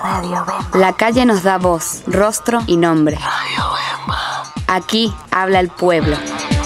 La calle nos da voz, rostro y nombre. Aquí habla el pueblo.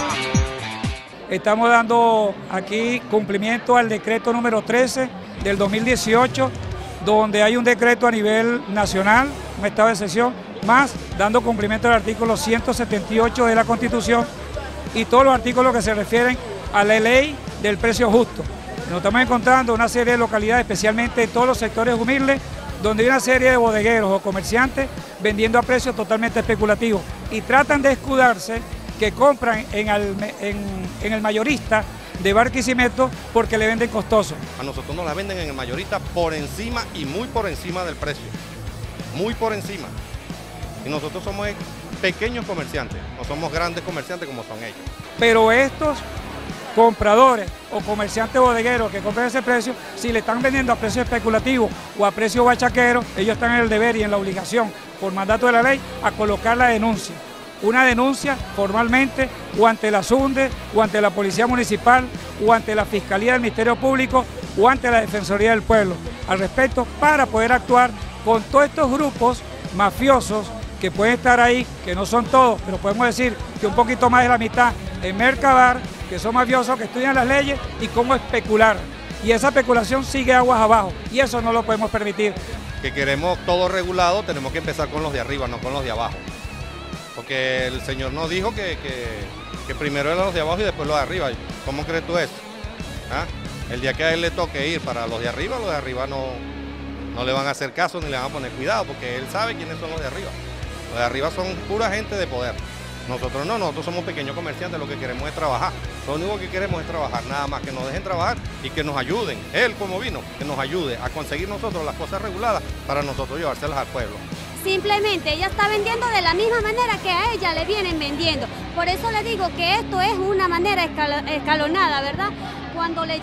Estamos dando aquí cumplimiento al decreto número 13 del 2018, donde hay un decreto a nivel nacional, un estado de excepción, más dando cumplimiento al artículo 178 de la Constitución y todos los artículos que se refieren a la ley del precio justo. Nos estamos encontrando una serie de localidades, especialmente en todos los sectores humildes, donde hay una serie de bodegueros o comerciantes vendiendo a precios totalmente especulativos y tratan de escudarse que compran en el mayorista de Barquisimeto porque le venden costoso. A nosotros nos la venden en el mayorista por encima y muy por encima del precio, muy por encima. Y nosotros somos pequeños comerciantes, no somos grandes comerciantes como son ellos. Pero estos compradores o comerciantes bodegueros que compran ese precio, si le están vendiendo a precio especulativo o a precio bachaquero, ellos están en el deber y en la obligación, por mandato de la ley, a colocar la denuncia. Una denuncia formalmente o ante la SUNDE, o ante la Policía Municipal, o ante la Fiscalía del Ministerio Público, o ante la Defensoría del Pueblo, al respecto, para poder actuar con todos estos grupos mafiosos que pueden estar ahí, que no son todos, pero podemos decir que un poquito más de la mitad en Mercabar, que son mafiosos, que estudian las leyes y cómo especular. Y esa especulación sigue aguas abajo, y eso no lo podemos permitir. Que queremos todo regulado, tenemos que empezar con los de arriba, no con los de abajo. Porque el señor nos dijo que primero eran los de abajo y después los de arriba. ¿Cómo crees tú eso? ¿Ah? El día que a él le toque ir para los de arriba no le van a hacer caso ni le van a poner cuidado, porque él sabe quiénes son los de arriba. Los de arriba son pura gente de poder. Nosotros no, nosotros somos pequeños comerciantes, lo que queremos es trabajar. Lo único que queremos es trabajar, nada más, que nos dejen trabajar y que nos ayuden. Él como vino, que nos ayude a conseguir nosotros las cosas reguladas para nosotros llevárselas al pueblo. Simplemente ella está vendiendo de la misma manera que a ella le vienen vendiendo. Por eso le digo que esto es una manera escalonada, ¿verdad? Cuando ella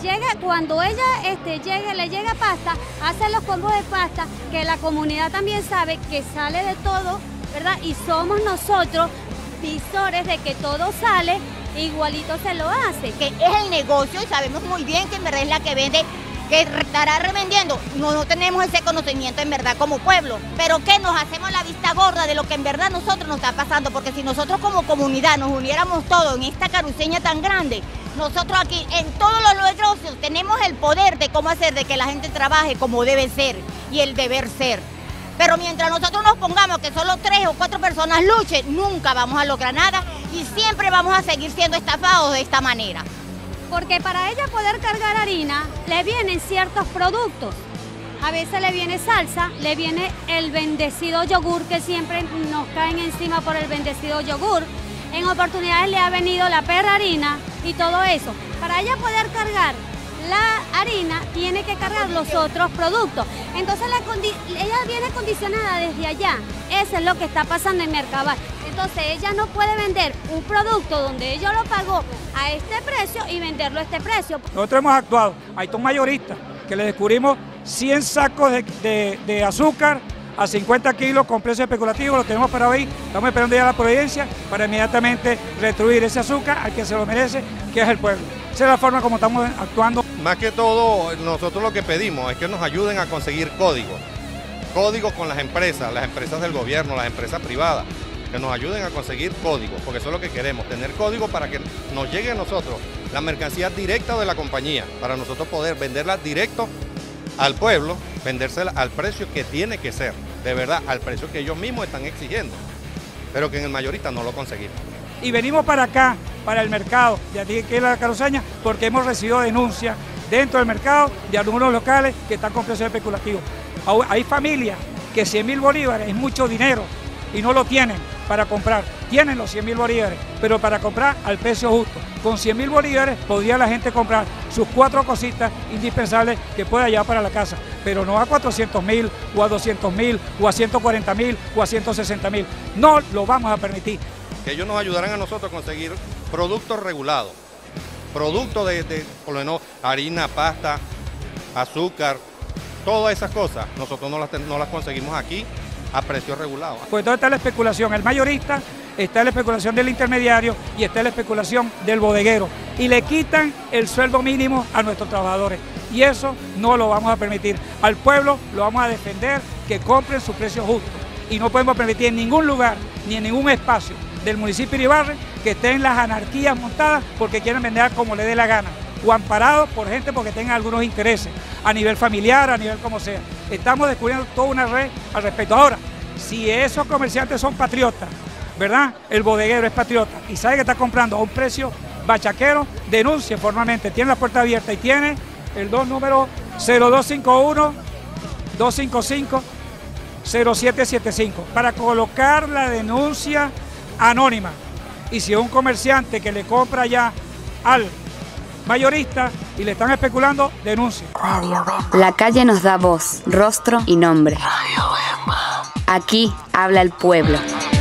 le llega pasta, hace los combos de pasta, que la comunidad también sabe que sale de todo, ¿verdad? Y somos nosotros visores de que todo sale, igualito se lo hace. Que es el negocio y sabemos muy bien que en verdad es la que vende, que estará revendiendo. No tenemos ese conocimiento en verdad como pueblo, pero que nos hacemos la vista gorda de lo que en verdad nosotros nos está pasando, porque si nosotros como comunidad nos uniéramos todos en esta caruseña tan grande, nosotros aquí en todos los negocios tenemos el poder de cómo hacer de que la gente trabaje como debe ser y el deber ser. Pero mientras nosotros nos pongamos que solo 3 o 4 personas luchen, nunca vamos a lograr nada y siempre vamos a seguir siendo estafados de esta manera. Porque para ella poder cargar harina, le vienen ciertos productos. A veces le viene salsa, le viene el bendecido yogur, que siempre nos caen encima por el bendecido yogur. En oportunidades le ha venido la perra harina y todo eso. Para ella poder cargar la harina, tiene que cargar los otros productos. Entonces ella viene condicionada desde allá. Eso es lo que está pasando en Mercabar. Entonces ella no puede vender un producto donde ella lo pagó a este precio y venderlo a este precio. Nosotros hemos actuado, hay un mayorista que le descubrimos 100 sacos de azúcar a 50 kilos con precio especulativo, lo tenemos parado ahí, estamos esperando ya la providencia para inmediatamente retribuir ese azúcar al que se lo merece, que es el pueblo. Esa es la forma como estamos actuando. Más que todo, nosotros lo que pedimos es que nos ayuden a conseguir códigos con las empresas del gobierno, las empresas privadas, que nos ayuden a conseguir códigos, porque eso es lo que queremos, tener códigos para que nos llegue a nosotros la mercancía directa de la compañía, para nosotros poder venderla directo al pueblo, vendérsela al precio que tiene que ser, de verdad, al precio que ellos mismos están exigiendo, pero que en el mayorista no lo conseguimos. Y venimos para acá, para el mercado de aquí, que es la Caruseña, porque hemos recibido denuncias dentro del mercado de algunos locales que están con precios especulativos. Hay familias que 100.000 bolívares es mucho dinero y no lo tienen para comprar. Tienen los 100.000 bolívares, pero para comprar al precio justo. Con 100.000 bolívares podría la gente comprar sus 4 cositas indispensables que pueda llevar para la casa, pero no a 400.000 o a 200.000 o a 140.000 o a 160.000. No lo vamos a permitir. Que ellos nos ayudarán a nosotros a conseguir productos regulados, productos por lo menos harina, pasta, azúcar, todas esas cosas, nosotros no las conseguimos aquí a precios regulados. Pues todo está la especulación, el mayorista, está la especulación del intermediario y está la especulación del bodeguero. Y le quitan el sueldo mínimo a nuestros trabajadores. Y eso no lo vamos a permitir. Al pueblo lo vamos a defender, que compren su precio justo. Y no podemos permitir en ningún lugar, ni en ningún espacio del municipio de Iribarren que estén las anarquías montadas porque quieren vender como le dé la gana, o amparados por gente porque tengan algunos intereses, a nivel familiar, a nivel como sea. Estamos descubriendo toda una red al respecto. Ahora, si esos comerciantes son patriotas, ¿verdad? El bodeguero es patriota y sabe que está comprando a un precio bachaquero, denuncie formalmente, tiene la puerta abierta y tiene el número 0251-255-0775 para colocar la denuncia anónima. Y si es un comerciante que le compra ya al mayorista y le están especulando, denuncie. La calle nos da voz, rostro y nombre. Aquí habla el pueblo.